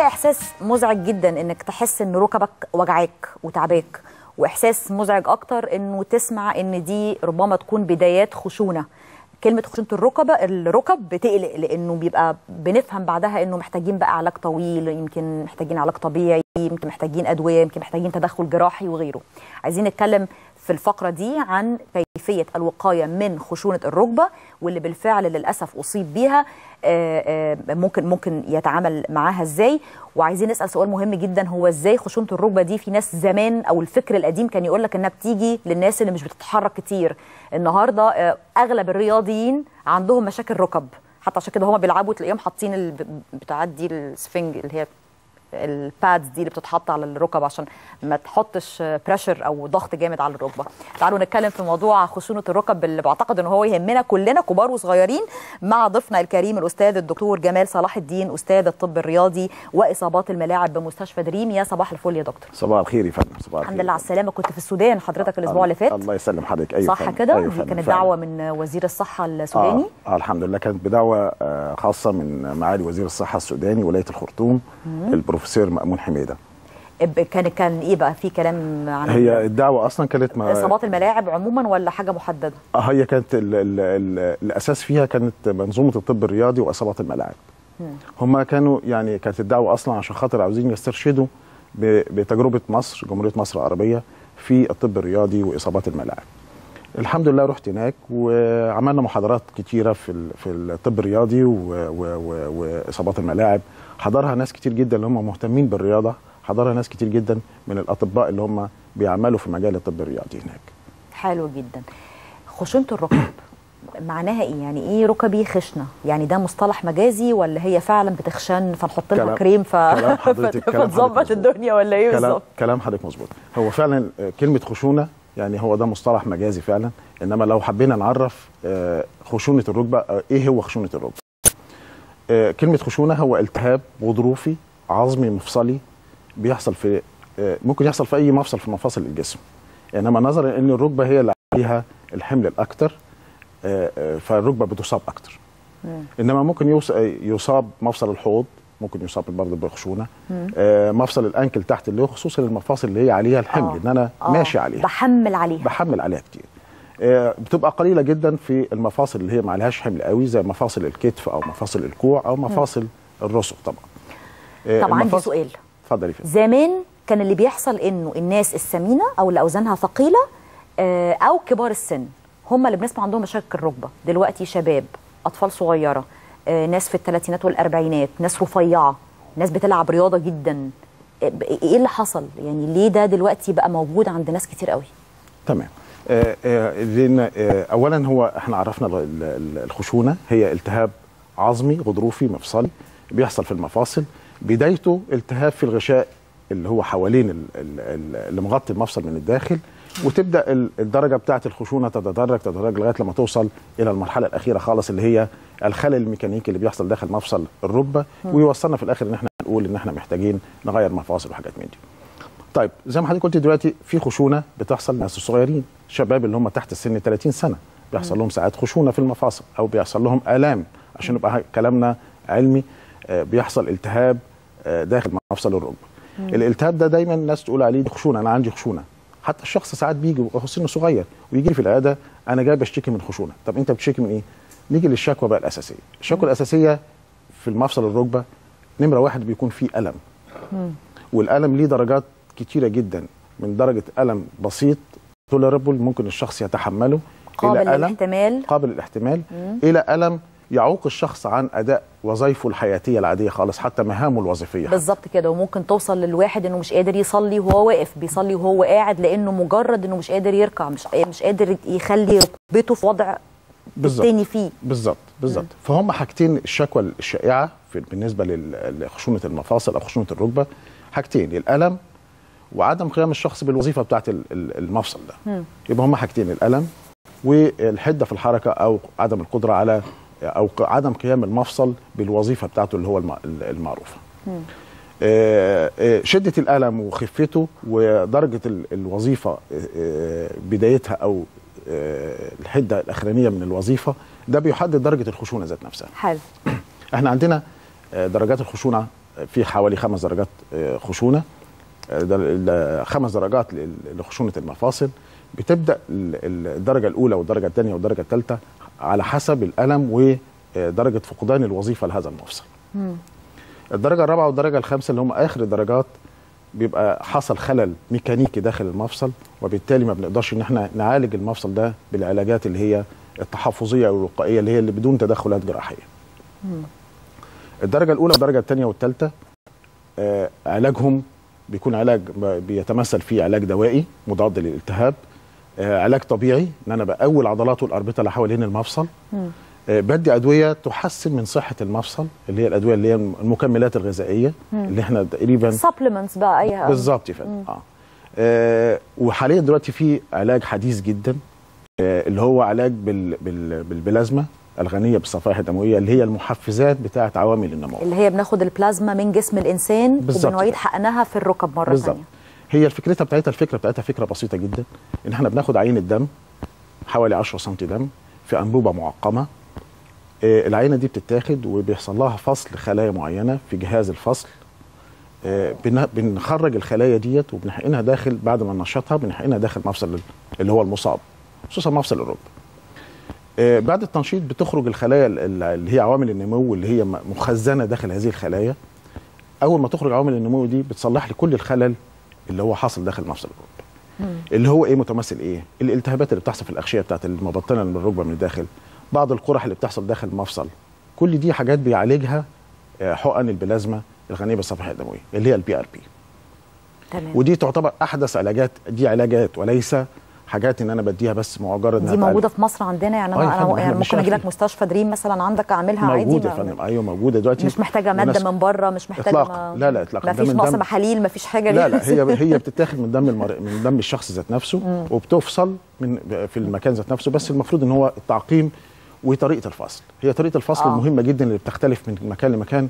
الحقيقه احساس مزعج جدا انك تحس ان ركبك وجعاك وتعباك، واحساس مزعج اكتر انه تسمع ان دي ربما تكون بدايات خشونه. كلمه خشونه الركب بتقلق، لانه بيبقى بنفهم بعدها انه محتاجين بقى علاج طويل، يمكن محتاجين علاج طبيعي، يمكن محتاجين ادويه، يمكن محتاجين تدخل جراحي وغيره. عايزين نتكلم في الفقره دي عن كيفيه الوقايه من خشونه الركبه، واللي بالفعل للاسف اصيب بيها ممكن يتعامل معاها ازاي. وعايزين نسال سؤال مهم جدا، هو ازاي خشونه الركبه دي؟ في ناس زمان او الفكر القديم كان يقول لك انها بتيجي للناس اللي مش بتتحرك كتير. النهارده اغلب الرياضيين عندهم مشاكل ركب، حتى عشان كده هم بيلعبوا تلاقيهم حاطين بتعدي السفنج اللي هي البادز دي اللي بتتحط على الركب عشان ما تحطش بريشر او ضغط جامد على الركبه. تعالوا نتكلم في موضوع خشونه الركب اللي بعتقد ان هو يهمنا كلنا كبار وصغيرين مع ضيفنا الكريم الاستاذ الدكتور جمال صلاح الدين، استاذ الطب الرياضي واصابات الملاعب بمستشفى دريم. يا صباح الفل يا دكتور. صباح الخير يا فندم. صباح الخير. الحمد لله على السلامه. كنت في السودان حضرتك الاسبوع اللي فات. الله يسلم حضرتك. ايوه صح كده. دي كانت دعوه من وزير الصحه السوداني. الحمد لله كانت بدعوه خاصه من معالي وزير الصحه السوداني ولايه الخرطوم البروفيسور مأمون حميده. كان ايه بقى في كلام عن هي الدعوه اصلا كانت اصابات الملاعب عموما ولا حاجه محدده؟ هي كانت الاساس فيها كانت منظومه الطب الرياضي واصابات الملاعب. هم كانوا يعني كانت الدعوه اصلا عشان خاطر عاوزين يسترشدوا بتجربه مصر، جمهوريه مصر العربيه في الطب الرياضي واصابات الملاعب. الحمد لله رحت هناك وعملنا محاضرات كتيره في الطب الرياضي واصابات الملاعب. حضرها ناس كتير جدا اللي هم مهتمين بالرياضه، حضرها ناس كتير جدا من الاطباء اللي هم بيعملوا في مجال الطب الرياضي هناك. حلو جدا. خشونه الركب معناها ايه؟ يعني ايه ركبي خشنه؟ يعني ده مصطلح مجازي ولا هي فعلا بتخشن فنحط لها كريم فتظبط الدنيا ولا ايه بالظبط؟ كلام حضرتك مظبوط. هو فعلا كلمه خشونه يعني هو ده مصطلح مجازي فعلا، انما لو حبينا نعرف خشونه الركبه، ايه هو خشونه الركبه؟ كلمه خشونه هو التهاب غضروفي عظمي مفصلي بيحصل في ممكن يحصل في اي مفصل في مفاصل الجسم، انما نظرا ان الركبه هي اللي عليها الحمل الاكثر فالركبه بتصاب اكثر. انما ممكن يصاب مفصل الحوض، ممكن يصاب برضه بخشونه. مفصل الانكل تحت اللي هو خصوصا المفاصل اللي هي عليها الحمل ان انا ماشي عليها، بحمل عليها كتير. بتبقى قليله جدا في المفاصل اللي هي ما عليهاش حمل قوي، زي مفاصل الكتف او مفاصل الكوع او مفاصل الرسغ. طبعا عندي سؤال. اتفضلي. زمان كان اللي بيحصل انه الناس السمينه او اللي اوزانها ثقيله او كبار السن هم اللي بنسمع عندهم مشاكل الركبه. دلوقتي شباب، اطفال صغيره، ناس في الثلاثينات والاربعينات، ناس رفيعه، ناس بتلعب رياضه جدا. ايه اللي حصل؟ يعني ليه ده دلوقتي بقى موجود عند ناس كتير قوي؟ تمام. لان اولا هو احنا عرفنا الخشونه هي التهاب عظمي غضروفي مفصلي بيحصل في المفاصل، بدايته التهاب في الغشاء اللي هو حوالين اللي مغطي المفصل من الداخل، وتبدا الدرجه بتاعه الخشونه تتدرج لغايه لما توصل الى المرحله الاخيره خالص اللي هي الخلل الميكانيكي اللي بيحصل داخل مفصل الركبه، ويوصلنا في الاخر ان احنا نقول ان احنا محتاجين نغير مفاصل وحاجات من دي. طيب زي ما حضرتك قلت دلوقتي في خشونه بتحصل للناس الصغيرين، الشباب اللي هم تحت السن 30 سنه بيحصل لهم ساعات خشونه في المفاصل او بيحصل لهم الام، عشان يبقى كلامنا علمي. بيحصل التهاب داخل مفصل الركبه. الالتهاب ده دايما الناس تقول عليه دي خشونه، انا عندي خشونه. حتى الشخص ساعات بيجي وهو سنه صغير ويجي في العياده انا جاي بشتكي من خشونه. طب انت بتشتكي من ايه؟ نيجي للشكوى بقى الاساسيه. الشكوى الاساسيه في المفصل الركبه نمره واحد بيكون فيه الم. والالم ليه درجات كتيره جدا، من درجه الم بسيط توليربل ممكن الشخص يتحمله، قابل للاحتمال الى الم يعوق الشخص عن اداء وظائفه الحياتيه العاديه خالص، حتى مهامه الوظيفيه. بالظبط كده. وممكن توصل للواحد انه مش قادر يصلي وهو واقف، بيصلي وهو قاعد، لانه مجرد انه مش قادر يركع، مش قادر يخلي ركبته في وضع التاني فيه. بالظبط. فهم حاجتين الشكوى الشائعه بالنسبه لخشونه المفاصل او خشونه الركبه، حاجتين: الالم وعدم قيام الشخص بالوظيفه بتاعه المفصل ده. يبقى هم حاجتين: الالم والحده في الحركه او عدم القدره على او عدم قيام المفصل بالوظيفه بتاعته اللي هو المعروفه. شده الالم وخفته ودرجه الوظيفه بدايتها او الحده الاخرانيه من الوظيفه ده بيحدد درجه الخشونه ذات نفسها. حلو. احنا عندنا درجات الخشونه في حوالي 5 درجات خشونه، 5 درجات لخشونه المفاصل. بتبدا الدرجه الاولى والدرجه الثانيه والدرجه الثالثه على حسب الالم ودرجه فقدان الوظيفه لهذا المفصل. الدرجه الرابعه والدرجه الخامسه اللي هم اخر الدرجات بيبقى حصل خلل ميكانيكي داخل المفصل، وبالتالي ما بنقدرش ان احنا نعالج المفصل ده بالعلاجات اللي هي التحفظيه او الوقائيه اللي هي اللي بدون تدخلات جراحيه. الدرجه الاولى والدرجه الثانيه والثالثه علاجهم بيكون علاج بيتمثل فيه علاج دوائي مضاد للالتهاب، علاج طبيعي ان انا بقوي العضلات والاربطه اللي حوالين المفصل، بدي ادويه تحسن من صحه المفصل اللي هي الادويه اللي هي المكملات الغذائيه اللي احنا تقريبا سبلمنتس بقى اي بالظبط يا فندم. وحاليا دلوقتي في علاج حديث جدا اللي هو علاج بالبلازما الغنيه بالصفائح الدمويه اللي هي المحفزات بتاعه عوامل النمو، اللي هي بناخد البلازما من جسم الانسان وبنعيد حقنها في الركب مره ثانيه. هي الفكره بتاعتها فكره بسيطه جدا، ان احنا بناخد عينه دم حوالي 10 سم دم في انبوبه معقمه. العينه دي بتتاخد وبيحصل لها فصل خلايا معينه في جهاز الفصل. بنخرج الخلايا ديت وبنحقنها داخل، بعد ما ننشطها بنحقنها داخل مفصل اللي هو المصاب، خصوصا مفصل الركبه. بعد التنشيط بتخرج الخلايا اللي هي عوامل النمو اللي هي مخزنه داخل هذه الخلايا. اول ما تخرج عوامل النمو دي بتصلح لي كل الخلل اللي هو حاصل داخل مفصل الركبه. اللي هو ايه؟ متمثل ايه؟ الالتهابات اللي بتحصل في الاغشيه بتاعت المبطنه من الركبه من الداخل، بعض القرح اللي بتحصل داخل المفصل، كل دي حاجات بيعالجها حقن البلازما الغنيه بالصفائح الدمويه اللي هي البي ار بي. تمام. ودي تعتبر احدث علاجات، دي علاجات وليس حاجات ان انا بديها بس مجرد دي موجوده في مصر عندنا يعني انا يعني ممكن اجي لك مستشفى دريم مثلا عندك اعملها عادي؟ موجوده يا فندم. ايوه موجوده دلوقتي، مش محتاجه ماده من بره، مش محتاجه اطلاقا. لا اطلاقا، ما فيش نقص محاليل، ما فيش حاجه. لا هي بتتاخد من دم من دم الشخص ذات نفسه وبتفصل في المكان ذات نفسه. بس المفروض ان هو التعقيم وطريقه الفصل، هي طريقه الفصل المهمه جدا اللي بتختلف من مكان لمكان،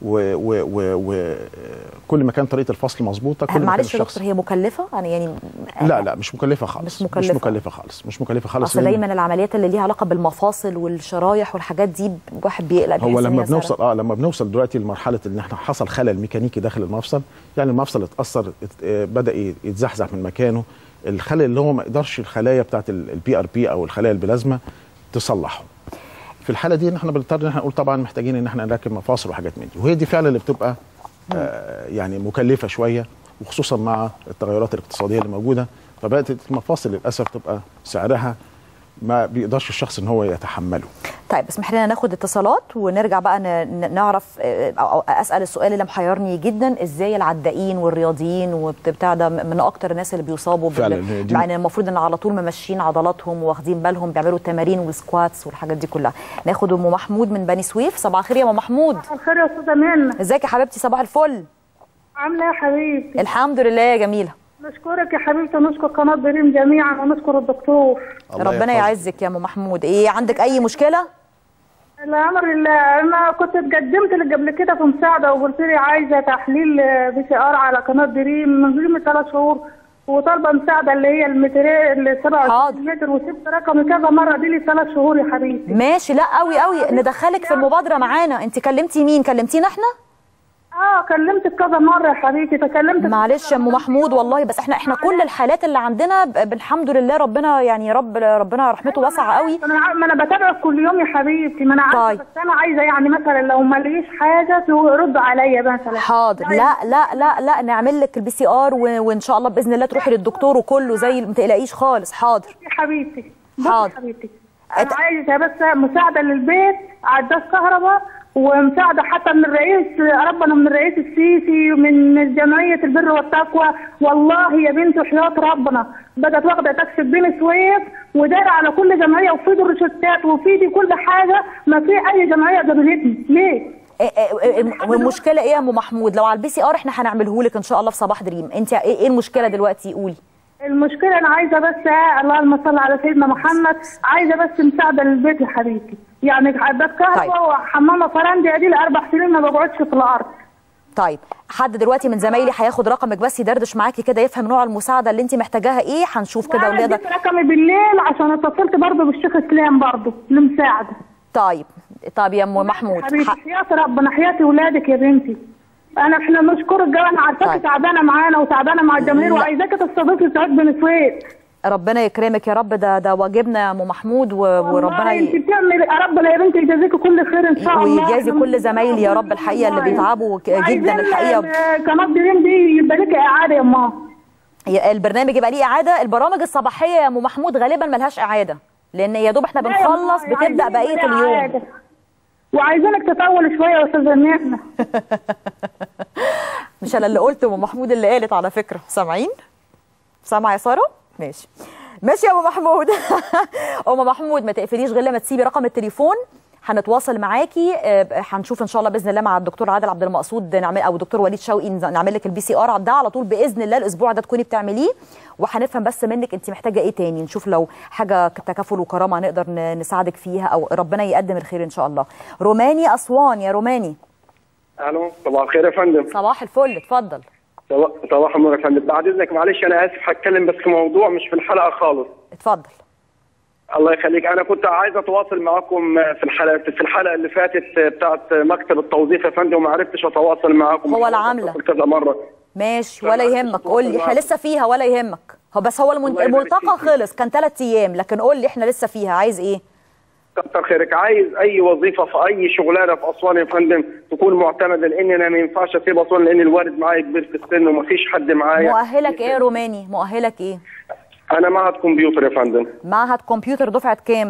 وكل مكان طريقه الفصل مظبوطه. كل معلش يا دكتور، هي مكلفه يعني؟ لا مش مكلفه خالص. مش مكلفه خالص. اصل دايما العمليات اللي ليها علاقه بالمفاصل والشرايح والحاجات دي الواحد بيقلق. هو لما بنوصل دلوقتي لمرحله ان احنا حصل خلل ميكانيكي داخل المفصل، يعني المفصل اتاثر، بدا يتزحزح من مكانه، الخلل اللي هو ما يقدرش الخلايا بتاعت البي ار بي او الخلايا البلازما تصلحه. في الحاله دي احنا بنضطر ان احنا نقول طبعا محتاجين ان احنا نركب مفاصل وحاجات من دي، وهي دي فعلا اللي بتبقى يعني مكلفه شويه، وخصوصا مع التغيرات الاقتصاديه اللي موجوده، فبقت المفاصل للاسف تبقى سعرها ما بيقدرش الشخص ان هو يتحمله. طيب اسمح لنا ناخد اتصالات ونرجع بقى نعرف او اسال السؤال اللي محيرني جدا، ازاي العدائين والرياضيين وبتاع ده من اكتر الناس اللي بيصابوا مع ان المفروض ان على طول ممشين عضلاتهم واخدين بالهم، بيعملوا تمارين وسكواتس والحاجات دي كلها. ناخد ام محمود من بني سويف. صباح الخير يا ام محمود. صباح الخير يا استاذه منى. ازيك يا حبيبتي؟ صباح الفل. عامله ايه يا حبيبتي؟ الحمد لله يا جميله. نشكرك يا حبيبتي ونشكر قناه دريم جميعا ونشكر الدكتور. ربنا يعزك يا ام محمود. ايه عندك اي مشكله؟ الامر لله. انا كنت اتقدمت لك قبل كده في مساعده وقلت لي عايزه تحليل بي سي ار على قناه دريم من 3 شهور، وطالبه مساعده اللي هي المترين ال 27 متر، وسبت رقمي كذا مره، دي لي 3 شهور يا حبيبتي. ماشي. لا قوي ندخلك في المبادره معانا. انت كلمتي مين؟ كلمتينا احنا؟ كلمتك كذا مره يا حبيبتي. تكلمت معلش يا ام محمود والله، بس احنا كل الحالات اللي عندنا الحمد لله ربنا يعني ربنا رحمته واسعه قوي. ما انا بتابعك كل يوم يا حبيبتي، ما انا عارفه. طيب. بس انا عايزه يعني مثلا لو ما ليش حاجه ترد عليا مثلا. حاضر. لا نعمل لك البي سي ار وان شاء الله باذن الله تروحي للدكتور وكله زي ما تقلقيش خالص. حاضر يا حبيبتي. حاضر يا حبيبتي. انا عايزه بس مساعده للبيت، عداد كهرباء، ومساعده حتى من الرئيس ربنا، من الرئيس السيسي، ومن جمعيه البر والتقوى. والله يا بنت حياه ربنا بدات واخده تاكسي بني سويف ودايره على كل جمعيه، وفي دي الروشتات وفي دي كل حاجه، ما في اي جمعيه قابلتني. ليه؟ والمشكله ايه يا ام محمود؟ لو على البي سي ار احنا هنعمله لك ان شاء الله في صباح دريم. انت ايه المشكله دلوقتي؟ قولي. المشكله انا عايزه بس اللهم صل على سيدنا محمد، عايزه بس مساعده للبيت يا حبيبتي، يعني عداد كهرباء وحمامه فرنجي، ادي لي 4 سنين ما بقعدش في الارض. طيب حد دلوقتي من زمايلي هياخد رقمك بس يدردش معاكي كده، يفهم نوع المساعده اللي انت محتاجاها ايه، هنشوف كده ونقدر. اديت رقمي بالليل عشان اتصلت برضه بالشيخ اسلام برضه لمساعده. طيب يا ام محمود حبيبتي حياتي ربنا، حياتي ولادك يا بنتي. احنا نشكرك جدا، انا عارفاكي طيب. تعبانه معانا وتعبانه مع الجماهير وعايزاكي تستضيفي سعاد بن سويد. ربنا يكرمك يا رب، ده واجبنا يا ام محمود، وربنا انت بتعملي يا رب يا بنتي يجازيكي كل خير ان شاء الله، ويجازي كل زمايلي يا رب الحقيقه اللي بيتعبوا جدا الحقيقه. قناه دريم دي يبقى لك اعاده يا ماما. البرنامج يبقى ليه اعاده، البرامج الصباحيه يا ام محمود غالبا ملهاش اعاده، لان يا دوب احنا بنخلص بتبدا بقيه اليوم. وعايزينك تطول شويه يا استاذه نعمه. مش انا اللي قلت، ام محمود اللي قالت على فكره. سامعين؟ سامعه يا ساره؟ ماشي ماشي يا ام محمود. ام محمود ما تقفليش غير لما تسيبي رقم التليفون، هنتواصل معاكي. هنشوف ان شاء الله باذن الله مع الدكتور عادل عبد المقصود نعمل، او الدكتور وليد شوقي نعمل لك البي سي ار ده على طول باذن الله الاسبوع ده تكوني بتعمليه، وهنفهم بس منك انت محتاجه ايه تاني، نشوف لو حاجه تكافل وكرامه نقدر نساعدك فيها، او ربنا يقدم الخير ان شاء الله. روماني اسوان، يا روماني. الو، صباح الخير يا فندم. صباح الفل، اتفضل. صباح النور يا فندم. بعد اذنك معلش انا اسف، هتكلم بس في موضوع مش في الحلقه خالص. اتفضل. الله يخليك. انا كنت عايز اتواصل معاكم في الحلقه اللي فاتت بتاعت مكتب التوظيف يا فندم، وما عرفتش اتواصل معاكم. هو العامله كذا مره. ماشي ولا يهمك، قول لي احنا لسه فيها ولا يهمك. هو الملتقى خلص، كان 3 ايام، لكن قول لي احنا لسه فيها، عايز ايه؟ كتر خيرك. عايز اي وظيفه في اي شغلانه في اسوان يا فندم تكون معتمده، لان انا ما ينفعش اسيب اسوان، لان الوالد معايا كبير في السن ومفيش حد معايا. مؤهلك ايه يا روماني؟ مؤهلك ايه؟ انا معهد كمبيوتر يا فندم. معهد كمبيوتر دفعه كام؟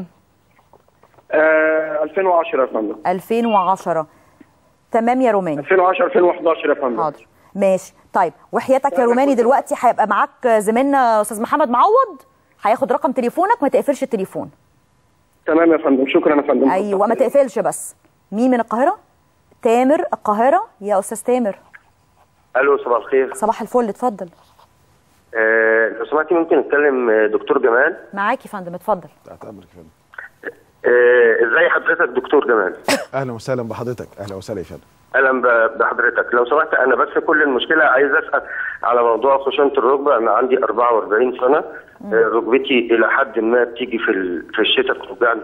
2010 يا فندم. 2010. تمام يا روماني. 2010 2011 يا فندم. حاضر ماشي. طيب وحياتك يا روماني دلوقتي هيبقى معاك زميلنا استاذ محمد معوض، هياخد رقم تليفونك، ما تقفلش التليفون. تمام يا فندم، شكرا يا فندم. ايوه ما تقفلش بس. مين من القاهره؟ تامر القاهره، يا استاذ تامر. الو، صباح الخير. صباح الفل، اتفضل. لو سمحتي ممكن نتكلم دكتور جمال؟ معاك يا فندم، اتفضل. تحت امرك يا فندم. ازي حضرتك دكتور جمال؟ اهلا وسهلا بحضرتك. اهلا وسهلا يا فندم. اهلا بحضرتك. لو سمحت انا بس كل المشكله عايز اسال على موضوع خشونه الركبه. انا عندي 44 سنه، ركبتي الى حد ما بتيجي في الشتاء بتوجعني.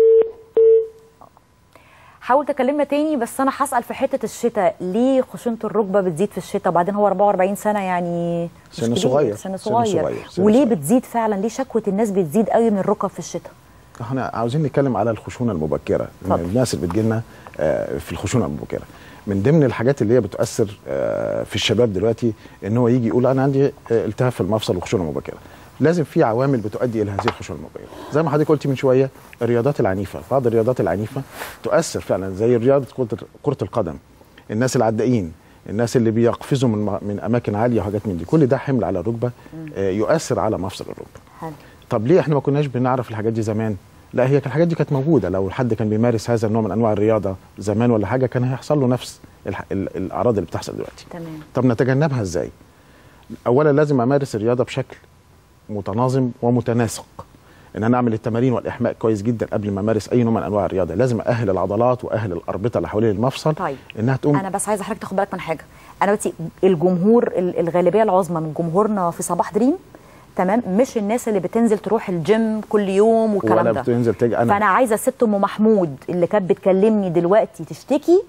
حاول تكلمنا تاني، بس انا هسال في حته الشتاء، ليه خشونه الركبه بتزيد في الشتاء؟ وبعدين هو 44 سنه يعني سن صغير. سن صغير. وليه بتزيد فعلا؟ ليه شكوى الناس بتزيد قوي من الركب في الشتاء؟ احنا عاوزين نتكلم على الخشونه المبكره. الناس اللي بتجيلنا في الخشونه المبكره، من ضمن الحاجات اللي هي بتؤثر في الشباب دلوقتي ان هو يجي يقول انا عندي التهاب في المفصل وخشونه مبكره. لازم في عوامل بتؤدي الى هذه الخشونه المبكره، زي ما حضرتك قلتي من شويه، الرياضات العنيفه. بعض الرياضات العنيفه تؤثر فعلا، زي رياضه كره القدم، الناس العدائين، الناس اللي بيقفزوا من اماكن عاليه وحاجات من دي، كل ده حمل على الركبه يؤثر على مفصل الركبه. طب ليه احنا ما كناش بنعرف الحاجات دي زمان؟ لا، هي الحاجات دي كانت موجوده. لو حد كان بيمارس هذا النوع من انواع الرياضه زمان ولا حاجه، كان هيحصل له نفس الاعراض اللي بتحصل دلوقتي. تمام. طب نتجنبها ازاي؟ اولا لازم امارس الرياضه بشكل متناظم ومتناسق، ان انا اعمل التمارين والاحماء كويس جدا قبل ما امارس اي نوع من انواع الرياضه. لازم اهل العضلات واهل الاربطه اللي حوالين المفصل. طيب. انها تقوم. انا بس عايزه حضرتك تاخد بالك من حاجه. انا دلوقتي الجمهور، الغالبيه العظمى من جمهورنا في صباح دريم، تمام، مش الناس اللي بتنزل تروح الجيم كل يوم والكلام ده، ولا بتنزل تيجي. فانا عايزه الست ام محمود اللي كانت بتكلمني دلوقتي تشتكي،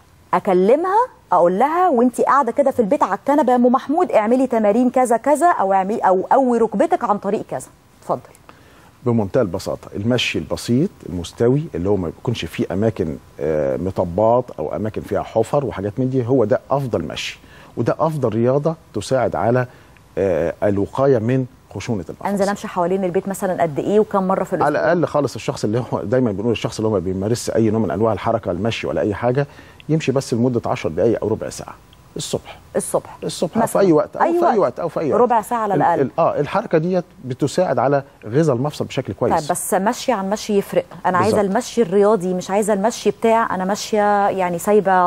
اكلمها اقول لها وانت قاعده كده في البيت على الكنبه يا ام محمود اعملي تمارين كذا كذا، او اعملي او قوي ركبتك عن طريق كذا. اتفضل. بمنتهى البساطه، المشي البسيط المستوي اللي هو ما بيكونش فيه اماكن مطبات او اماكن فيها حفر وحاجات من دي، هو ده افضل مشي، وده افضل رياضه تساعد على الوقايه من خشونه المفاصل. انزل امشي حوالين البيت مثلا قد ايه وكم مره في الاسبوع؟ على الاقل خالص الشخص اللي هو دايما بنقول الشخص اللي هو ما بيمارسش اي نوع من انواع الحركه، المشي ولا اي حاجه، يمشي بس لمده 10 دقائق او ربع ساعه الصبح أو في اي وقت او في اي وقت ربع ساعه على الاقل. الحركه ديت بتساعد على غذاء المفصل بشكل كويس. طيب بس مشي عن مشي يفرق. انا عايزه المشي الرياضي، مش عايزه المشي بتاع انا ماشيه يعني سايبه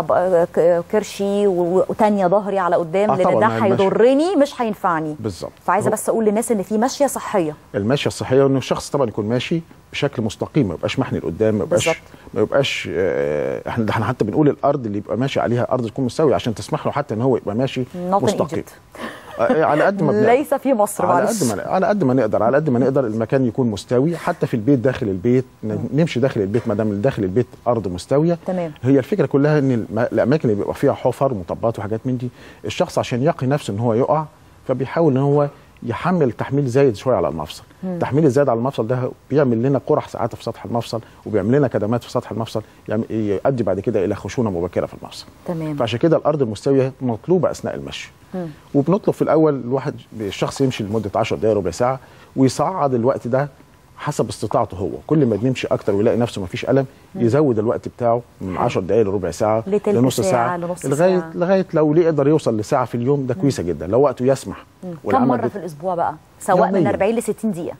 كرشي وتانيه ظهري على قدام، لان ده هيضرني مش هينفعني. بالظبط. فعايزه بس اقول للناس ان في ماشيه صحيه. المشيه الصحيه انه الشخص طبعا يكون ماشي بشكل مستقيم، ما يبقاش محني لقدام، ما يبقاش احنا حتى بنقول الارض اللي يبقى ماشي عليها ارض تكون مستويه عشان تسمح له حتى ان هو يبقى ماشي مستقيم. على قد ما ليس في مصر على قد ما نقدر المكان يكون مستوي، حتى في البيت داخل البيت نمشي داخل البيت ما دام داخل البيت ارض مستويه. تمام. هي الفكره كلها ان الاماكن اللي بيبقى فيها حفر ومطبات وحاجات من دي، الشخص عشان يقي نفسه ان هو يقع فبيحاول ان هو يحمل تحميل زايد شويه على المفصل. التحميل الزايد على المفصل ده بيعمل لنا قرح ساعات في سطح المفصل، وبيعمل لنا كدمات في سطح المفصل، يعني يؤدي بعد كده الى خشونه مبكره في المفصل. تمام. فعشان كده الارض المستويه مطلوبه اثناء المشي. وبنطلب في الاول الشخص يمشي لمده 10 دقائق ربع ساعه، ويصعد الوقت ده حسب استطاعته هو. كل ما بنمشي اكتر ويلاقي نفسه ما فيش الم يزود الوقت بتاعه من 10 دقائق لربع ساعه لنص ساعه لغايه لو يقدر يوصل لساعه في اليوم، ده كويسه جدا لو وقته يسمح. كم مره في الاسبوع بقى؟ سواء يومياً. من 40 ل 60 دقيقه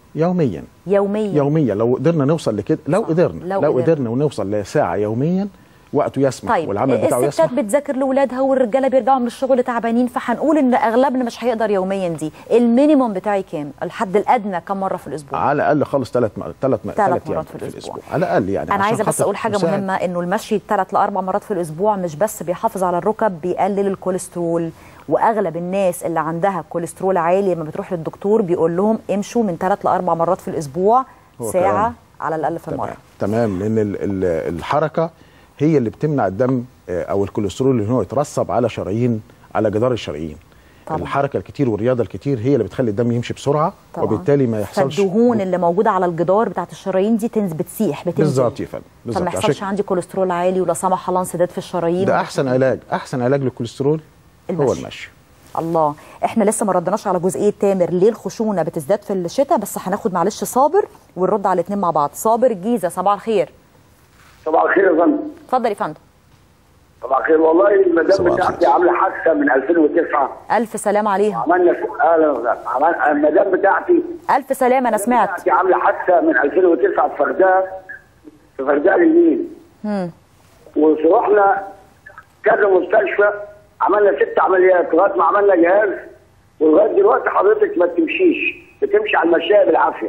يوميا لو قدرنا نوصل لكده، لو قدرنا ونوصل لساعه يوميا وقته يسمح. طيب والعمل بتاعه يسمح. الستات بتذاكر لاولادها والرجاله بيرجعوا من الشغل تعبانين، فهنقول ان اغلبنا مش هيقدر يوميا. دي المينيموم بتاعي كام؟ الحد الادنى كم مره في الاسبوع؟ على الاقل خالص 3 مرات في الاسبوع على الاقل. يعني انا عايزه بس اقول حاجه مهمه، انه المشي 3 ل 4 مرات في الاسبوع مش بس بيحافظ على الركب، بيقلل الكوليسترول. واغلب الناس اللي عندها كوليسترول عالي لما بتروح للدكتور بيقول لهم امشوا من 3 ل 4 مرات في الاسبوع، ساعه على الاقل في المره. تمام. لان الحركه هي اللي بتمنع الدم او الكوليسترول اللي هو يترسب على على جدار الشرايين. الحركه الكتير والرياضه الكتير هي اللي بتخلي الدم يمشي بسرعه طبعا. وبالتالي ما يحصلش الدهون اللي موجوده على الجدار بتاعت الشرايين دي بتسيح بتنزل. بالظبط يا فندم، فما يحصلش عندي كوليسترول عالي ولا سمح الله انسداد في الشرايين. ده احسن علاج للكوليسترول هو المشي. الله، احنا لسه ما ردناش على جزئيه تامر ليه الخشونه بتزداد في الشتاء، بس هناخد معلش صابر ونرد على الاثنين مع بعض. صابر الجيزه، صباح الخير. صباح الخير يا فندم. اتفضل يا فندم. صباح الخير. والله المدام بتاعتي عامله حادثه من 2009. الف سلامه عليها. عملنا المدام بتاعتي الف سلامه. انا سمعت بتاعتي عامله حادثه من 2009 في فرداء اليمين. ورحنا كذا مستشفى، عملنا 6 عمليات لغايه ما عملنا جهاز، ولغايه دلوقتي حضرتك ما بتمشيش، بتمشي على المشاية بالعافيه.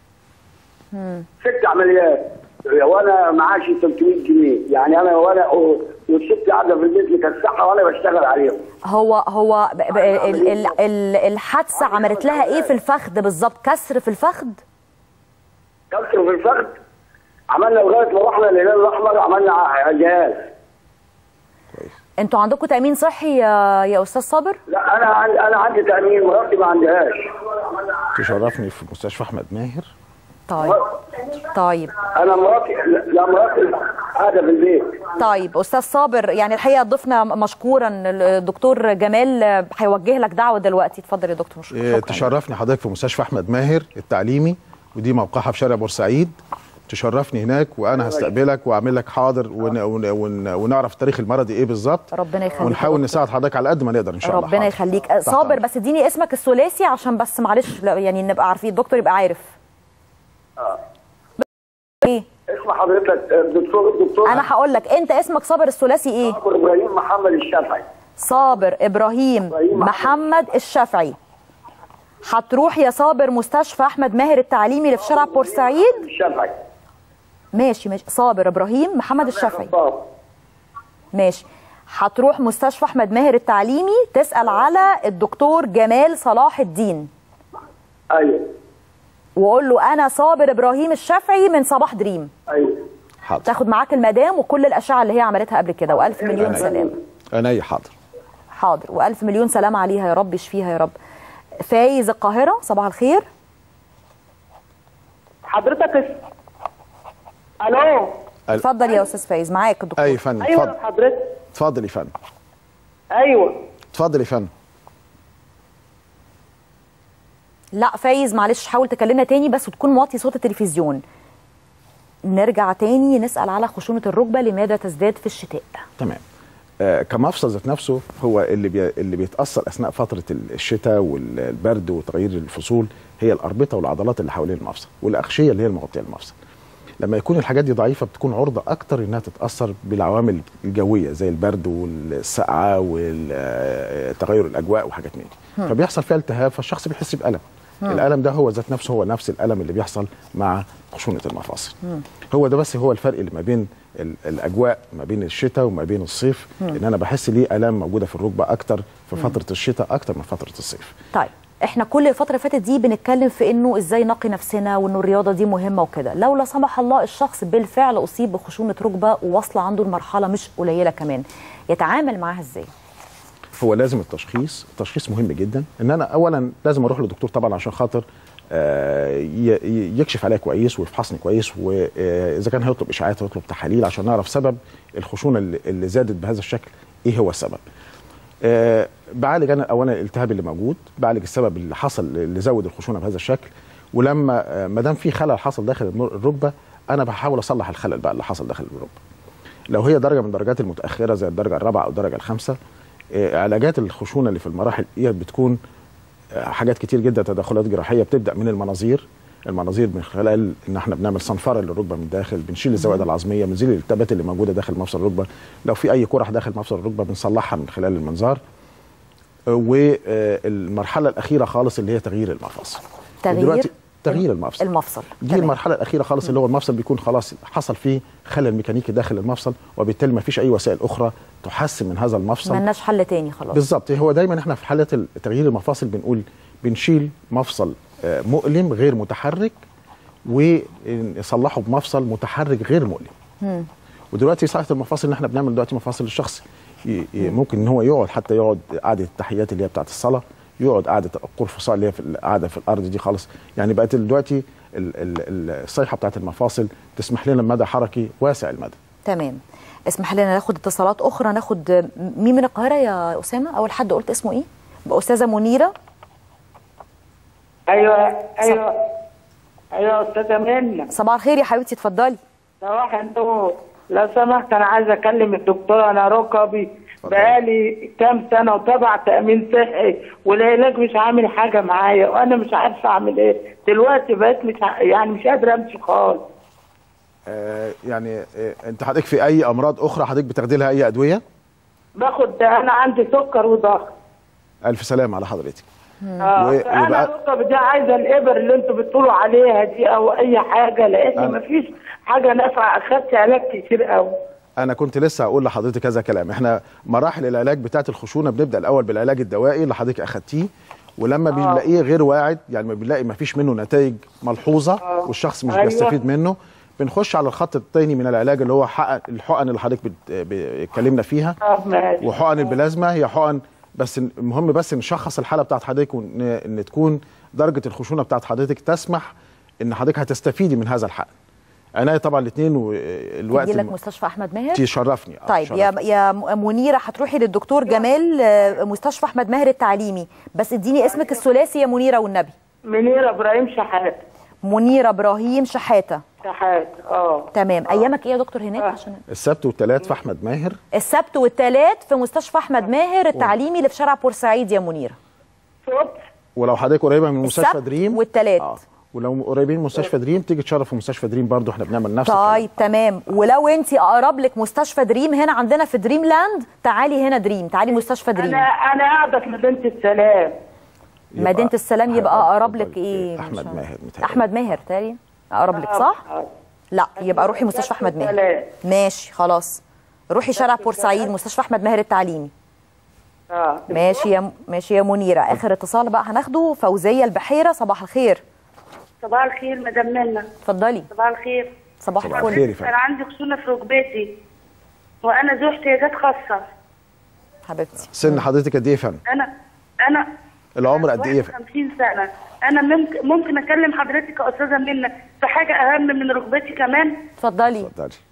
6 عمليات وانا معاشي 300 جنيه، يعني انا والست قاعده في البيت مكسحه وانا بشتغل عليهم. هو الحادثه عملت لها ايه في الفخذ بالظبط؟ كسر في الفخذ؟ كسر في الفخذ. عملنا لغايه ما رحنا للهلال الاحمر، عملنا جهاز. انتوا عندكم تامين صحي يا استاذ صابر؟ لا انا عندي تامين، مراتي ما عندهاش. تشرفني في مستشفى احمد ماهر. طيب انا مراتي قاعده في البيت. طيب استاذ صابر، يعني الحقيقه ضيفنا مشكورا الدكتور جمال هيوجه لك دعوه دلوقتي. اتفضل يا دكتور. شكرا. تشرفني حضرتك في مستشفى احمد ماهر التعليمي، ودي موقعها في شارع بورسعيد. تشرفني هناك وانا هستقبلك واعمل لك حاضر ونعرف تاريخ المرض ايه بالظبط. ربنا يخليك. ونحاول نساعد حضرتك على قد ما نقدر ان شاء الله. ربنا يخليك. صابر بس اديني اسمك الثلاثي عشان بس معلش يعني نبقى عارفين، الدكتور يبقى عارف. ايه اسم حضرتك؟ دكتور انا هقول لك. انت اسمك صابر الثلاثي ايه؟ صابر ابراهيم محمد الشافعي. صابر ابراهيم محمد الشافعي. هتروح يا صابر مستشفى احمد ماهر التعليمي اللي في شارع بورسعيد. الشافعي. ماشي صابر ابراهيم محمد الشافعي. ماشي. هتروح مستشفى احمد ماهر التعليمي تسال على الدكتور جمال صلاح الدين. ايوه. وقول له انا صابر ابراهيم الشافعي من صباح دريم. ايوه. حاضر. تاخد معاك المدام وكل الاشعه اللي هي عملتها قبل كده، والف مليون سلامه. عينيا. حاضر. والف مليون سلامه عليها يا رب، يشفيها يا رب. فايز القاهره، صباح الخير. حضرتك الو. اتفضل يا استاذ فايز، معاك الدكتور. ايوه يا فندم. ايوه حضرتك. اتفضل يا فندم. ايوه اتفضل يا فندم. لا فايز معلش حاول تكلمنا تاني بس وتكون موطي صوت التلفزيون. نرجع تاني نسال على خشونه الركبه لماذا تزداد في الشتاء. تمام. كمفصل ذات نفسه هو اللي بيتاثر اثناء فتره الشتاء والبرد وتغيير الفصول هي الاربطه والعضلات اللي حوالين المفصل والاغشيه اللي هي المغطيه المفصل. لما يكون الحاجات دي ضعيفه بتكون عرضه اكتر انها تتاثر بالعوامل الجويه زي البرد والسقعه وتغير الاجواء وحاجات من دي. فبيحصل فيها التهاب فالشخص بيحس بالم. الالم ده هو ذات نفسه هو نفس الالم اللي بيحصل مع خشونه المفاصل. هو ده بس هو الفرق اللي ما بين الاجواء ما بين الشتاء وما بين الصيف، ان انا بحس ليه الام موجوده في الركبه اكتر في فتره الشتاء اكتر من فتره الصيف. طيب احنا كل الفتره اللي فاتت دي بنتكلم في انه ازاي نقي نفسنا وانه الرياضه دي مهمه وكده، لو لا سمح الله الشخص بالفعل اصيب بخشونه ركبه وواصله عنده المرحله مش قليله كمان، يتعامل معاها ازاي؟ هو لازم التشخيص مهم جدا. ان انا اولا لازم اروح لدكتور طبعا عشان خاطر يكشف عليا كويس ويفحصني كويس، واذا كان هيطلب اشعاعات هيطلب تحاليل عشان نعرف سبب الخشونه اللي زادت بهذا الشكل ايه هو السبب. بعالج انا اولا الالتهاب اللي موجود، بعالج السبب اللي حصل اللي زود الخشونه بهذا الشكل، ولما ما دام في خلل حصل داخل الركبه انا بحاول اصلح الخلل بقى اللي حصل داخل الركبه. لو هي درجه من الدرجات المتاخره زي الدرجه الرابعه او الدرجه الخامسه، علاجات الخشونه اللي في المراحل دي بتكون حاجات كتير جدا، تدخلات جراحيه بتبدا من المناظير من خلال ان احنا بنعمل صنفره للركبه من الداخل، بنشيل الزوائد العظميه، بنزيل الالتهابات اللي موجوده داخل مفصل الركبه، لو في اي قرح داخل مفصل الركبه بنصلحها من خلال المنظار. والمرحله الاخيره خالص اللي هي تغيير المفاصل. تغيير المفصل دي المرحله الاخيره خالص، اللي هو المفصل بيكون خلاص حصل فيه خلل ميكانيكي داخل المفصل، وبالتالي ما فيش اي وسائل اخرى تحسن من هذا المفصل، مالناش حل تاني خلاص. بالظبط. هو دايما احنا في حالات تغيير المفاصل بنقول بنشيل مفصل مؤلم غير متحرك ونصلحه بمفصل متحرك غير مؤلم. ودلوقتي صحه المفاصل ان احنا بنعمل دلوقتي مفاصل الشخص ممكن ان هو يقعد، حتى يقعد قعده التحيات اللي هي بتاعه الصلاه، يقعد قعده القرفصاء اللي هي في القعده في الارض دي خالص. يعني بقت دلوقتي الصيحه بتاعه المفاصل تسمح لنا بمدى حركي واسع المدى. تمام. اسمح لنا ناخد اتصالات اخرى. ناخد مين من القاهره يا اسامه؟ اول حد قلت اسمه ايه؟ استاذه منيره. ايوه استاذه منى. صباح الخير يا حبيبتي، اتفضلي. صباح النور. لو سمحت انا عايزه اكلم الدكتوره، انا ركبي بقالي كام سنه وتبع تامين صحي والعلاج مش عامل حاجه معايا، وانا مش عارفه اعمل ايه دلوقتي، بقيت مش قادره امشي خالص. انت حضرتك في اي امراض اخرى حضرتك بتاخدي لها اي ادويه؟ باخد، انا عندي سكر وضغط. الف سلامه على حضرتك. انا الركب دي عايزه الابر اللي انتوا بتقولوا عليها دي او اي حاجه، لان مفيش حاجه نافعه، اخدت علاج كتير قوي. انا كنت لسه هقول لحضرتك هذا الكلام. احنا مراحل العلاج بتاعه الخشونه بنبدا الاول بالعلاج الدوائي اللي حضرتك اخدتيه، ولما بنلاقيه غير واعد، يعني ما بنلاقي ما فيش منه نتائج ملحوظه والشخص مش بيستفيد منه، بنخش على الخط الثاني من العلاج اللي هو الحقن اللي حضرتك اتكلمنا فيها. وحقن البلازما هي حقن، بس المهم بس نشخص الحاله بتاعت حضرتك، وان تكون درجه الخشونه بتاعت حضرتك تسمح ان حضرتك هتستفيدي من هذا الحقن. عناية طبعا الاثنين، والوقت تيجي لك مستشفى احمد ماهر تشرفني. طيب يا منيره هتروحي للدكتور جمال مستشفى احمد ماهر التعليمي، بس اديني اسمك الثلاثي يا منيره والنبي. منيره ابراهيم شحاته. منيره ابراهيم شحاته. تمام. ايامك ايه يا دكتور هناك؟ عشان السبت والثلاث في احمد ماهر. السبت والثلاث في مستشفى احمد ماهر التعليمي اللي في شارع بورسعيد يا منيره. ولو حضرتك قريبه من مستشفى دريم والثلاث ولو قريبين من مستشفى دريم تيجي تشرف في مستشفى دريم برضو، احنا بنعمل نفس طيب تمام. ولو انت اقرب لك مستشفى دريم هنا عندنا في دريم لاند، تعالي هنا دريم، تعالي مستشفى دريم. انا قاعده في مدينه السلام. مدينه السلام يبقى اقرب لك ايه؟ احمد ماهر. احمد ماهر تاني اقرب لك صح؟ لا يبقى روحي مستشفى احمد ماهر. ماشي خلاص، روحي شارع بورسعيد مستشفى احمد ماهر التعليمي. ماشي يا منيره. اخر اتصال بقى هناخده فوزيه البحيره. صباح الخير. صباح الخير مدام منى. اتفضلي. صباح الخير. صباح الفل. انا عندي خشونه في ركبتي وانا ذو احتياجات خاصه. حبيبتي سن حضرتك قد ايه يا فندم؟ انا العمر قد ايه؟ 50 سنه. انا ممكن اكلم حضرتك يا استاذه منى في حاجه اهم من ركبتي كمان؟ اتفضلي.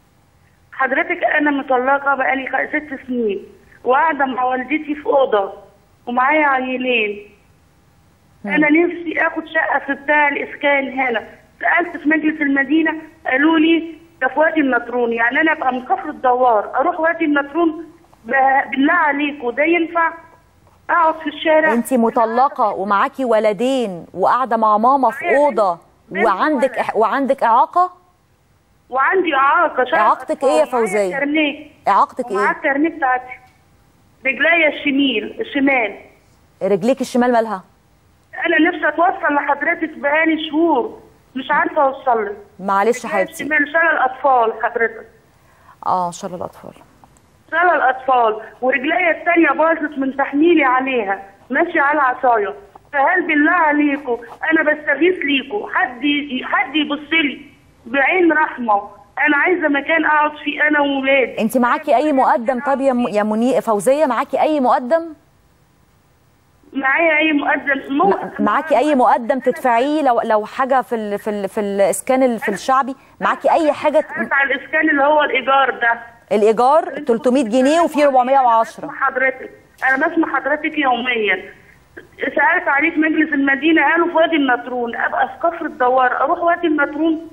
حضرتك انا مطلقه بقالي 6 سنين وقاعده مع والدتي في اوضه ومعايا عيلين. انا نفسي اخد شقه في بتاع الاسكان هنا. سالت في مجلس المدينه قالوا لي ده في وادي النطرون، يعني انا ابقى من كفر الدوار اروح وادي النطرون؟ بالله عليكم ده ينفع اقعد في الشارع؟ انت مطلقه ومعاكي ولدين وقاعده مع ماما في اوضه وعندك اعاقه؟ وعندي اعاقه. اعاقتك ايه يا فوزيه؟ اعاقتك ايه؟ معاك الكارنيه بتاعتي. رجليا الشمال. رجليك الشمال مالها؟ انا نفسي اتوصل لحضرتك بقالي شهور مش عارفه اوصل لك. معلش حبيبتي. من شلل الاطفال حضرتك. شلل الاطفال. شلل الاطفال ورجليا الثانيه باظت من تحميلي عليها، ماشيه على عصايه. فهل بالله عليكم انا بستغيث ليكم حد يبص لي بعين رحمه. انا عايزه مكان اقعد فيه انا وولادي. انت معاكي اي مقدم؟ طب يا فوزيه معاكي اي مقدم؟ معايا اي مقدم؟ معاكي اي مقدم تدفعيه لو حاجه في الاسكان في الشعبي؟ معاكي اي حاجه؟ ادفع الاسكان اللي هو الايجار ده. الايجار 300 جنيه وفي 410. انا بسمع حضرتك يوميا. سالت عليك مجلس المدينه قالوا في وادي النطرون، ابقى في كفر الدوار اروح وادي النطرون؟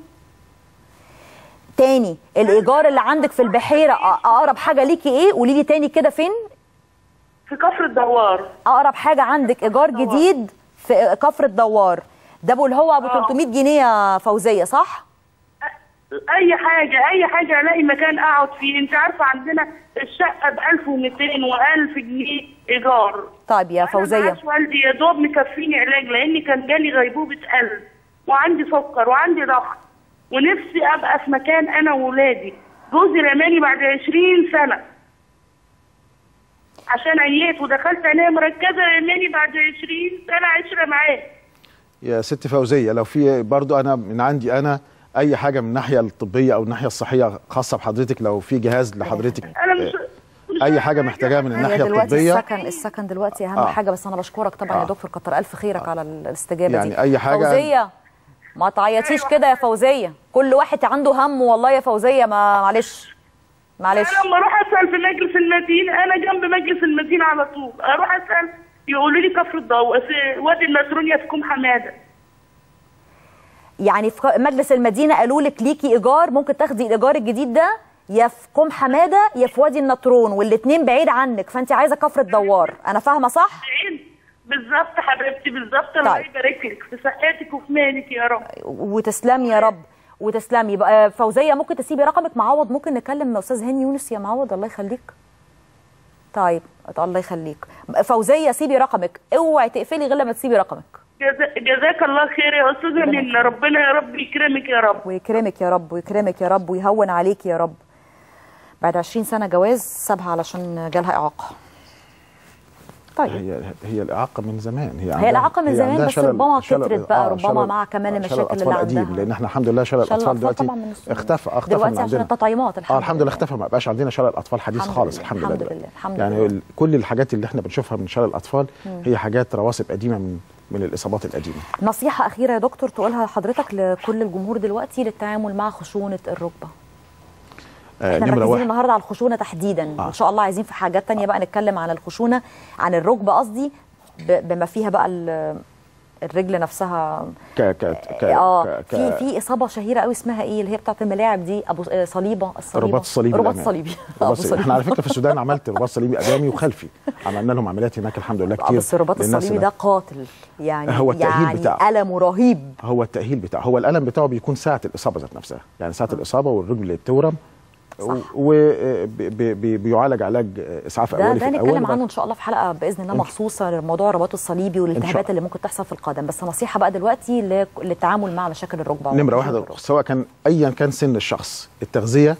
تاني الايجار اللي عندك في البحيره اقرب حاجه ليكي ايه؟ قولي لي تاني كده فين؟ في كفر الدوار. اقرب حاجه عندك ايجار جديد في كفر الدوار ده اللي هو ابو 300 جنيه يا فوزيه صح؟ اي حاجه الاقي مكان اقعد فيه. انت عارفه عندنا الشقه ب 1200 و1000 جنيه ايجار. طيب يا فوزيه، انا معاش والدي يا دوب مكفيني علاج لاني كان جالي غيبوبه قلب وعندي سكر وعندي ضغط، ونفسي ابقى في مكان انا وولادي. جوزي رماني بعد 20 سنه عشان عييت ودخلت عنايه مركزه، رماني بعد 20 سنه عشره معاه. يا ست فوزيه، لو في برضو انا من عندي انا اي حاجه من الناحيه الطبيه او الناحيه الصحيه خاصه بحضرتك، لو في جهاز لحضرتك انا مش اي حاجه محتاجاها من الناحيه الطبيه. السكن دلوقتي اهم حاجه. بس انا بشكرك طبعا يا دكتور، كتر الف خيرك على الاستجابه يعني دي. اي حاجه. فوزيه ما تعيطيش كده يا فوزيه، كل واحد عنده هم والله يا فوزيه. معلش انا لما اروح اسال في مجلس المدينه، انا جنب مجلس المدينه على طول، اروح اسال يقولوا لي كفر الضوء في وادي النطرون يا في كوم حماده. يعني في مجلس المدينه قالوا لك ليكي ايجار ممكن تاخدي الايجار الجديد ده يا في كوم حماده يا في وادي النطرون، والاثنين بعيد عنك، فانت عايزه كفر الدوار. انا فاهمه صح؟ بالظبط حبيبتي بالظبط. الله يبارك لك في صحتك وفي مالك يا رب. وتسلمي يا رب وتسلمي. بقى فوزيه ممكن تسيبي رقمك؟ معوض ممكن نكلم استاذ هاني يونس يا معوض؟ الله يخليك. طيب الله يخليك. فوزيه سيبي رقمك، اوعي تقفلي غير لما تسيبي رقمك. جزاك الله خير يا استاذه منى، ربنا يا رب يكرمك يا رب. ويكرمك يا رب ويكرمك يا رب ويهون عليكي يا رب. بعد 20 سنه جواز سابها علشان جالها اعاقه. طيب هي الاعاقه من زمان، هي الاعاقه من زمان، بس ربما كترت بقى، ربما مع كمان المشاكل اللي عندها. لان احنا الحمد لله شلل الاطفال دلوقتي اختفى دلوقتي عشان التطعيمات. الحمد لله اختفى، ما بقاش عندنا شلل اطفال حديث خالص. الحمد لله يعني كل الحاجات اللي احنا بنشوفها من شلل الاطفال هي حاجات رواسب قديمه من الاصابات القديمه. نصيحه اخيره يا دكتور تقولها لحضرتك لكل الجمهور دلوقتي للتعامل مع خشونه الركبه؟ احنا مركزين النهارده على الخشونه تحديدا. ان شاء الله عايزين في حاجات تانية بقى نتكلم عن الخشونه، عن الركبه قصدي، بما فيها بقى الرجل نفسها. في اصابه شهيره قوي اسمها ايه اللي هي بتاعت الملاعب دي، ابو صليبه الرباط الصليبي. الرباط الصليبي. احنا على فكره في السودان عملت رباط صليبي امامي وخلفي، عملنا لهم عمليات هناك الحمد لله كتير. بس الرباط الصليبي ده قاتل يعني، هو التأهيل بتاعه ألمه رهيب. هو التأهيل بتاعه، هو الألم بتاعه بيكون ساعة الإصابة ذات نفسها، يعني ساعة الإصابة والرجل اللي بتورم وبيعالج علاج اسعاف اولي في الاول. ده نتكلم عنه ان شاء الله في حلقه باذن الله مخصوصه لموضوع الرباط الصليبي والالتهابات اللي ممكن تحصل في القدم. بس نصيحه بقى دلوقتي للتعامل مع مشاكل الركبه. نمره واحد، سواء كان ايا كان سن الشخص، التغذيه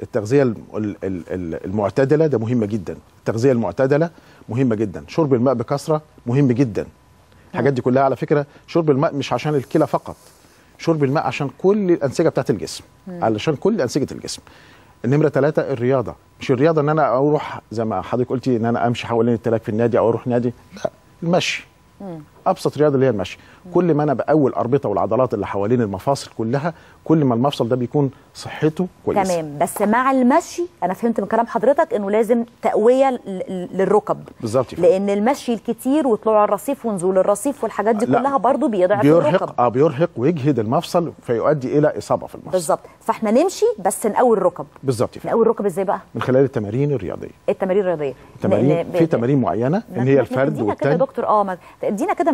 المعتدله ده مهمه جدا. التغذيه المعتدله مهمه جدا. شرب الماء بكثره مهم جدا. الحاجات دي كلها على فكره، شرب الماء مش عشان الكلى فقط، شرب الماء عشان كل الانسجه بتاعت الجسم، علشان كل انسجه الجسم. النمره 3 الرياضه، مش الرياضه ان انا اروح زي ما حضرتك قلتي ان انا امشي حوالين التراك في النادي او اروح نادي، لا، المشي. ابسط رياضه اللي هي المشي. كل ما انا بقوي الاربطه والعضلات اللي حوالين المفاصل كلها، كل ما المفصل ده بيكون صحته كويسه. تمام. بس مع المشي انا فهمت من كلام حضرتك انه لازم تقويه للركب. بالظبط. لان المشي الكتير وطلوع الرصيف ونزول الرصيف والحاجات دي كلها برضو بيضعف الركب. بيرهق ويجهد المفصل فيؤدي الى اصابه في المفصل. بالظبط. فاحنا نمشي بس نقوي الركب. بالظبط. نقوي الركب ازاي بقى؟ من خلال التمارين الرياضيه. التمارين الرياضيه. في تمارين معينه ان هي الفرد والتاني. كده يا دكتور ادينا كده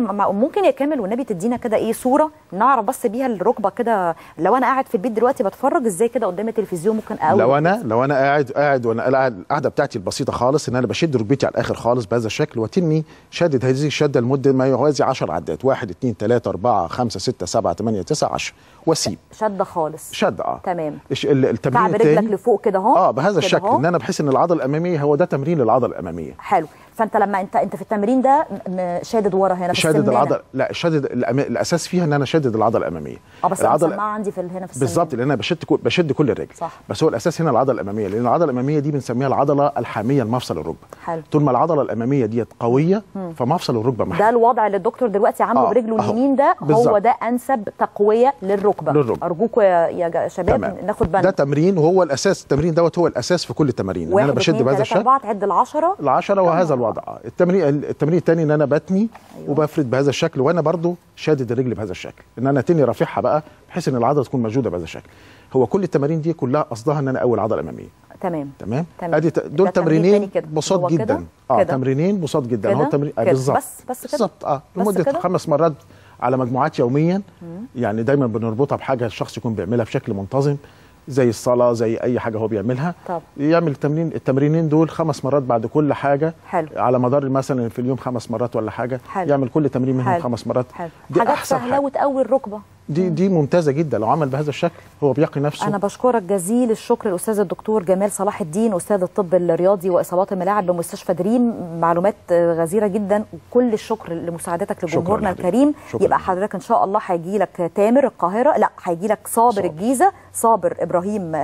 ممكن يا كامل والنبي تدينا كده ايه صوره نعرف بس بيها الركبه كده، لو انا قاعد في البيت دلوقتي بتفرج ازاي كده قدام التلفزيون ممكن اقوم. لو انا قاعد وانا القعده بتاعتي البسيطه خالص، ان انا بشد ركبتي على الاخر خالص بهذا الشكل، وتني شادد هذه الشده لمده ما يوازي 10 عدات، 1 2 3 4 5 6 7 8 9 10 واسيب شده خالص. شده تمام. التمرين كعب رجلك لفوق كده اهو. بهذا الشكل ان انا بحس ان العضله الاماميه، هو ده تمرين للعضله الاماميه. حلو. فانت لما انت في التمرين ده شادد ورا هنا في شادد العضله، لا الشادد الاساس فيها ان انا شادد العضله الاماميه. بس العضله عندي هنا في السمانه بالظبط، لان انا بشد كل الرجل. صح. بس هو الاساس هنا العضله الاماميه، لان العضله الاماميه دي بنسميها العضله الحاميه لمفصل الركبه. حلو. طول ما العضله الاماميه ديت قويه فمفصل الركبه محمي. ده الوضع اللي الدكتور دلوقتي عامله برجله اليمين ده، هو ده انسب تقويه للركبه. ارجوكم يا شباب ناخد بالنا. ده تمرين وهو الاساس، التمرين دوت هو الاساس في كل التمارين، ان انا بشد بهذا الشكل. 4 تعد ال10 وهذا الوضع. التمرين الثاني ان انا بتني وبفرد بهذا الشكل، وانا برضو شادد الرجل بهذا الشكل، ان انا تني رافعها بقى بحيث ان العضله تكون موجوده بهذا الشكل. هو كل التمارين دي كلها قصدها ان انا اقوي العضله الاماميه. تمام. ادي دول تمرينين بساط جدا. تمرينين بساط جدا. هو تمرين بالظبط بالظبط لمده 5 مرات على مجموعات يوميا. يعني دايما بنربطها بحاجه الشخص يكون بيعملها بشكل منتظم، زي الصلاه، زي اي حاجه هو بيعملها. يعمل التمرينين دول 5 مرات بعد كل حاجه. حلو. على مدار مثلا في اليوم 5 مرات ولا حاجه. حلو. يعمل كل تمرين منهم 5 مرات. دي حاجات سهله وتقوي الركبه. دي ممتازه جدا لو عمل بهذا الشكل، هو بيقي نفسه. انا بشكرك جزيل الشكر الاستاذ الدكتور جمال صلاح الدين، استاذ الطب الرياضي واصابات الملاعب بمستشفى دريم. معلومات غزيره جدا، وكل الشكر لمساعدتك لجمهورنا الكريم. يبقى حضرتك ان شاء الله هيجي لك تامر القاهره، لا هيجي لك صابر الجيزه، صابر ابراهيم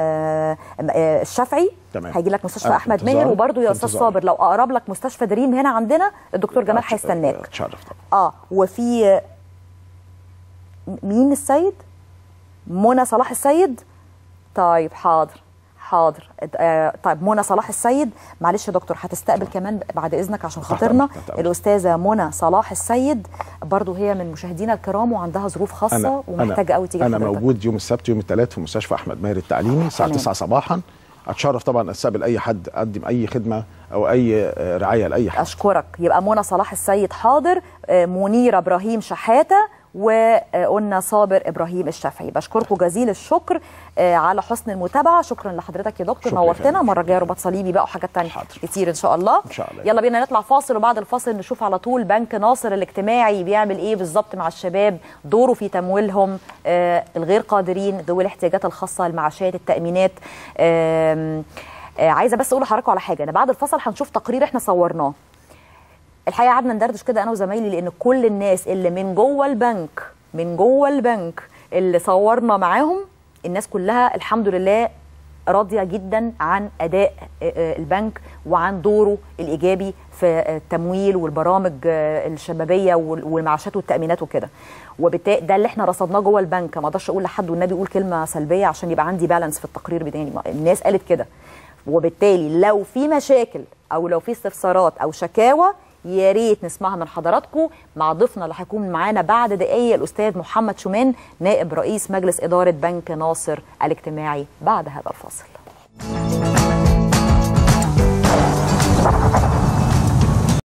الشافعي، هيجي لك مستشفى احمد ماهر، وبرده يا استاذ صابر لو اقرب لك مستشفى دريم هنا عندنا الدكتور جمال هيستناك. اتشرف طبعا. وفي مين السيد؟ منى صلاح السيد. طيب حاضر. طيب منى صلاح السيد، معلش يا دكتور هتستقبل كمان بعد اذنك عشان خاطرنا الاستاذه منى صلاح السيد، برضو هي من مشاهدينا الكرام وعندها ظروف خاصه ومحتاجه قوي تيجي. انا موجود يوم السبت يوم الثلاث في مستشفى احمد ماهر التعليمي الساعه 9 صباحا. اتشرف طبعا استقبل اي حد اقدم اي خدمه او اي رعايه لاي حد. اشكرك. يبقى منى صلاح السيد حاضر، منيره ابراهيم شحاته، وقلنا صابر ابراهيم الشافعي. بشكركم جزيل الشكر على حسن المتابعه. شكرا لحضرتك يا دكتور، نورتنا. مره جايه رباط صليبي بقى وحاجات ثانيه كتير ان شاء الله. يلا بينا نطلع فاصل، وبعد الفاصل نشوف على طول بنك ناصر الاجتماعي بيعمل ايه بالظبط مع الشباب، دوره في تمويلهم الغير قادرين ذوي الاحتياجات الخاصه، المعاشات، التامينات. عايزه بس اقول لحضراتكم على حاجه، انا بعد الفاصل هنشوف تقرير احنا صورناه. الحقيقه قعدنا ندردش كده انا وزمايلي، لان كل الناس اللي من جوه البنك اللي صورنا معاهم، الناس كلها الحمد لله راضيه جدا عن اداء البنك وعن دوره الايجابي في التمويل والبرامج الشبابيه والمعاشات والتامينات وكده. وبالتالي ده اللي احنا رصدناه جوه البنك. ما اقدرش اقول لحد والنبي يقول كلمه سلبيه عشان يبقى عندي بالانس في التقرير بتاعي. الناس قالت كده. وبالتالي لو في مشاكل او لو في استفسارات او شكاوى، يا ريت نسمعها من حضراتكم مع ضيفنا اللي هيكون معانا بعد دقايق، الاستاذ محمد شومان، نائب رئيس مجلس اداره بنك ناصر الاجتماعي، بعد هذا الفاصل.